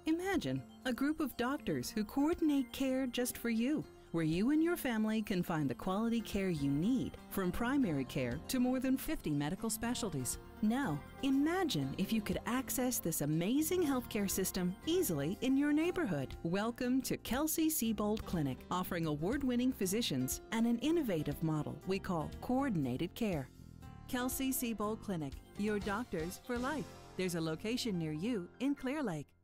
Imagine a group of doctors who coordinate care just for you, where you and your family can find the quality care you need, from primary care to more than 50 medical specialties. Now, imagine if you could access this amazing healthcare system easily in your neighborhood. Welcome to Kelsey-Seybold Clinic, offering award-winning physicians and an innovative model we call coordinated care. Kelsey-Seybold Clinic, your doctors for life. There's a location near you in Clear Lake.